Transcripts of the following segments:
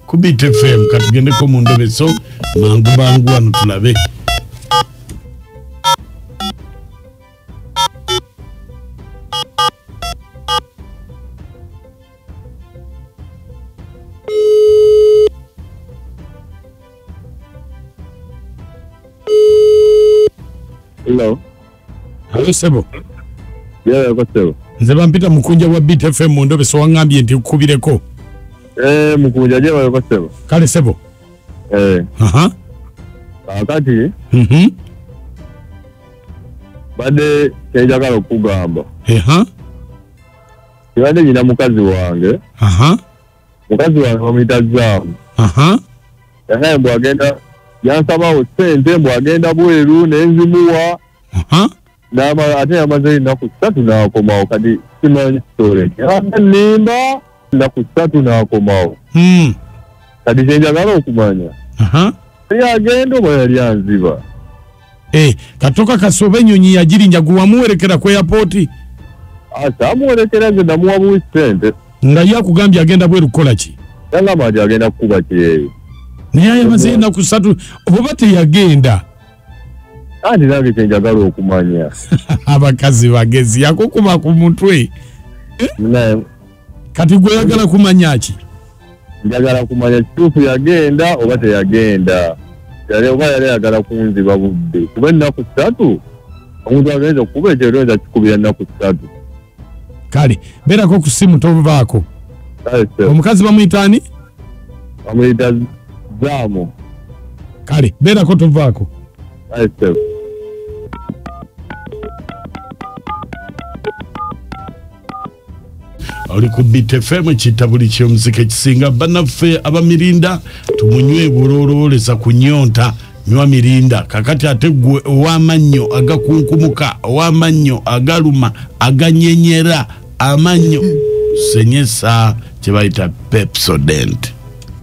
ku Beat FM katugendeko mu Endobeso mangu bangu wano tulabe. Hello. Hello Sebo. Yeah, ko Sebo. Nze bampita mukunja wa Beat FM mu Endobeso wangambye nti kubireko. Mukunja je ko Sebo. Kale Sebo. Akati. Mbadde njagala okugamba. Yabadde nyina mukazi wange. Mukazi wange bamuyita Zaamu. Naye mbw agenda yansabawo ssente mbw agenda bweru nenzimuwa. Ate yamaze ennaku 3 n'akomawo kati simanyi story. Nimba ennaku 3 n'akomawo. Kati kyenjagala okumanya. Yagenda oba yali anziba. Katoka kasobe ennyonyi yagirinja guwamuwerekera ku airport. Amuwerekera nze namuwa buwi ssente. Nga yakugambye agenda bweru kukola ki? Yangamba nti agenda kukuba kireeyo. Naye yamaze ennaku 3 oba teyagenda. Andi nange kyenjagala okumanya. Abakazi bagezi yakukuba ku mutwe. Kati gwe yagala kumanya ki? Njagala kumanya kituufu yagenda oba teyagenda. Oba yali ayagala kunziba budde. Kuba ennaku 3 omuntu agenza okukuba ekyo oyinza kikubira ennaku 3. Kale beerako ku simu tovaako. Omukazi bamuyitaani? Bamuyita Zaamu. Kale beerako tovaako. Oli ku Beat FM kitabuli ky'omuzika ekisinga bannaffe abamirinda tumunywe bulolowoleza ku nyonta nywa mirinda kakati ate gwe ow'amannyo agakunkumuka ow'amannyo agaluma aganyenyera amannyo senyesa kye bayita Pepsodent.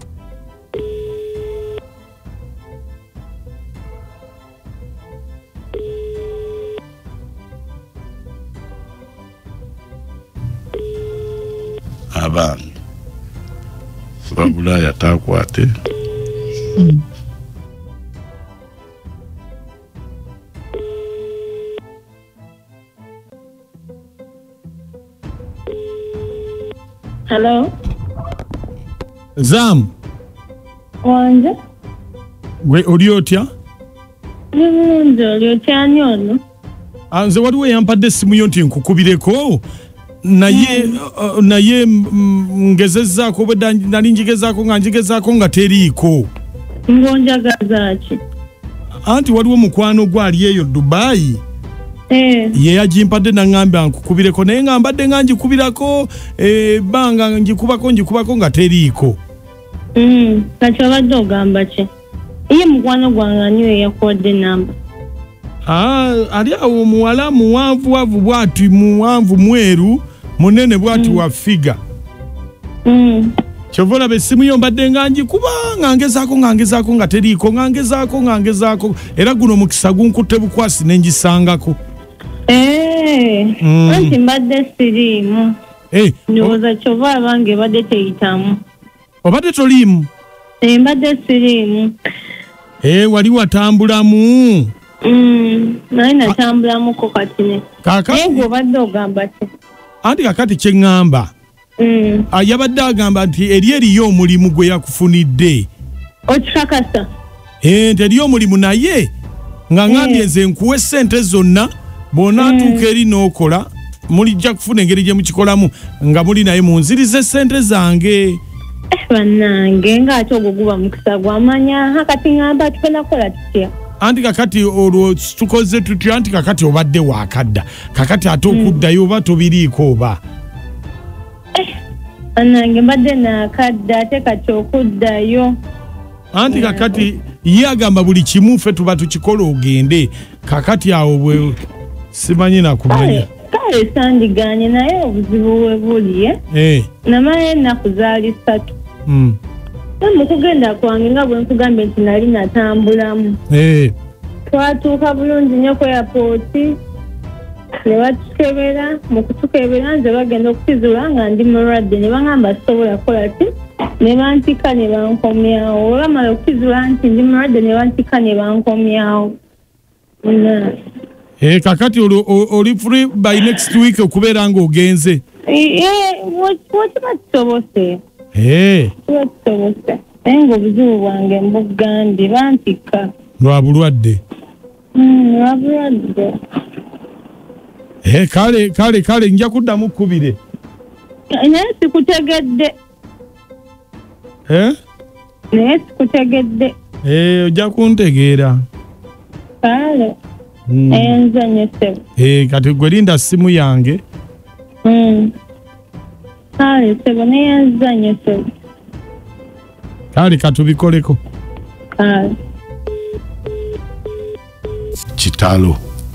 Abange babulaya takwate. Hello. Zam. Wanje. Gwe oli otya? Oli otya nyono? Nze waliwo yampadde essimu yo nti nkukubireko. Naye ngezezzaako bwe nali njigezaako nga teriiko. Ngonjagaza ki? Anti waliwo mukwano gwali eyo Dubai. Ye yagimpadde n'angamba nkukubireko naye nga mbadde nga njikubirako banga njikubako nga teriiko. Kati obadde ogamba ki? Ye mukwano gwange ani yakodde namba? Ali awo omuwala muwanvu bwati muwanvu mweru munene bwati wa figa. Kyovola besimu yo mbadde nga njikuba ngezaako nga teriiko ngezaako era guno mukisa gunkutte bukwasi nenjisangako. Anti mbadde Sirimu. Ndowooza kyova abange badde teyitamu. Obadde toliimu? Mbadde Sirimu. Wali watambulamu? Naye natambulamuko kati ne. Naye gwe obadde ogamba ki? Anti kakati kye ŋŋamba. Yabadde agamba nti eriyo omulimu gwe yakufunidde. Okikakasa? Nti eriyo omulimu naye nga ŋŋambye nze nkuwa essente zonna bw'onaatuuka eri n'okola mulijja kufuna engeri gye mukikolamu nga muli naye munzirize essente zange. Bannange ng'ate ogwo guba mukisa gwamanya kati ŋŋamba tugenda kukola tutya? Anti kakati olwo tukoze tutya anti kakati obadde waakadda kakati ate okuddayo oba tobiriiko oba? Bannange mbadde naakadda ate kati okuddayo. Anti kakati ye agamba buli kimu ffe tuba tukikola ogende kakati awo bwe simanyi nakumanya. Kale sandiganye naye obuzibu bwe buli namanye ennaku zaali 3. Mukugenda kwange nga bwe nkugambye nti nali natambulamu. Twatuuka bulungi nnyo ku airport ne batukebera mu kutukebera nze bagenda okukizula nga ndi mulwadde ne bagamba sobola kukola ki ne bantika ne bankomyawo olwamala okukizula nti ndi mulwadde ne bantika ne bankomyawo. Kakati oli free by next week okubeera ng'ogenze? Wakiba kisobose. Kiba kisobose. Naye ng'obuzibu bwange mbugandi bantika. Lwa bulwadde? Lwa bulwadde. Kale nja kuddamu kkubire. Naye sikutegedde. Naye sikutegedde. Ojja kuntegeera. Kale. Enzanye sebo. Kati gwe linda simu yange. Kale sebo nenzanye sebo. Kale katubikoleko. Kale. Kitalo.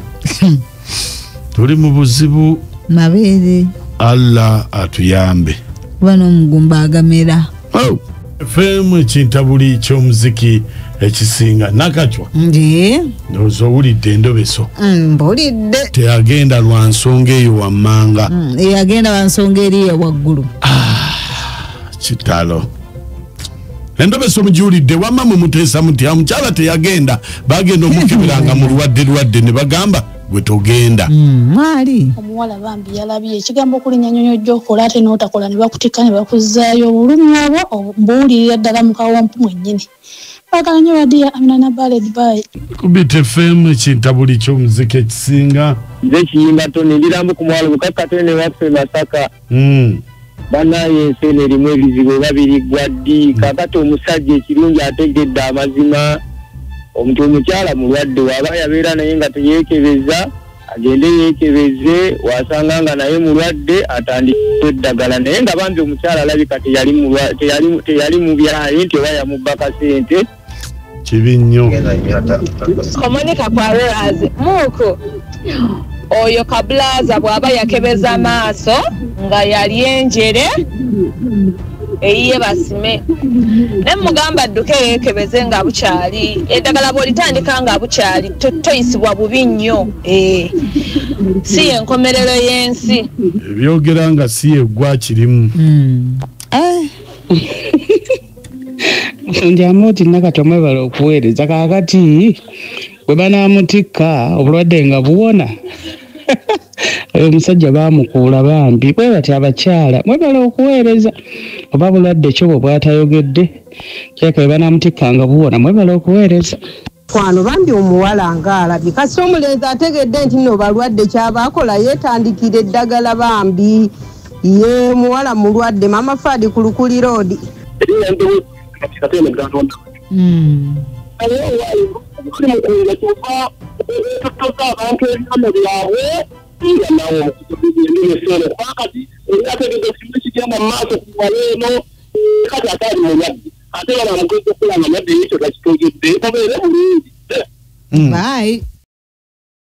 Tuli mu buzibu. Mabeere. Allah atuyambe. Bano omugumba agamera. FM kintabuli ky'omuziki ekisinga nakatwa. Ndozo wulidde Endobeso. Mbulidde. Teyagenda lwa nsonga eyo wammanga. Yagenda lwa nsonga eri waggulu. Kitalo. Endobeso mujiwulidde wamma mumuteesa muti amukyala teyagenda bagenda omukeberanga mu lwadde ne bagamba gwe togenda. Mwali. Omuwala bambi yalabye ekigambo kulinya nyonyojjo okola ate n'otakola ne bakutika ne bakuzaayo obulumi obwo mbuwulirira ddala mu kawompu mwennyini. Bagala nnyo Radiyo Amina na Baled Bay. Kubita FM kintabuli ky'omuziki ekisinga. Nze kiyimba Tony ndirambu ku mwalo bukakatone ne waffe Masaka. Banaye ensene erimu ebizibu babiri gwaddi kakati omusajja ekirungi ategedde amazima. Omuntu omukyala mulwadde waba yabeera naye nga teyeekebeza agende yeekebeze wasanga nga naye mulwadde atandika eddagala naye nga bambi omukyala alabika teyali mu byaye nti oba yamubba kasente kibi nnyo. Komonika kwa Rorazi muko oyo kablaza bwaba yakebeza amaaso nga yali enjere eyiye basime ne mugamba adduke yeekebeze nga bukyali eddagala bw'olitandika nga bukyali toyisibwa bubi nnyo si enkomerero y'ensi ebyogera nga si yeggwa kirimu. Njamoti nakati omwebala okuweereza kakati bwe banaamutikka obulwadde nga buwona oyo omusajja baamukuula bambi bwe bati abakyala mwebala okuweereza oba bulwadde kyo bwe bwatayogedde kyeka bwe banaamutikka nga buwona mwebala okuweereza. Kwano bambi omuwala ngaalabye kasi omulenzi ategedde nti nno balwadde kyabaakola yeetandikira eddagala bambi ye muwala mulwadde mama Fadi ku Lukuli Road. Bye.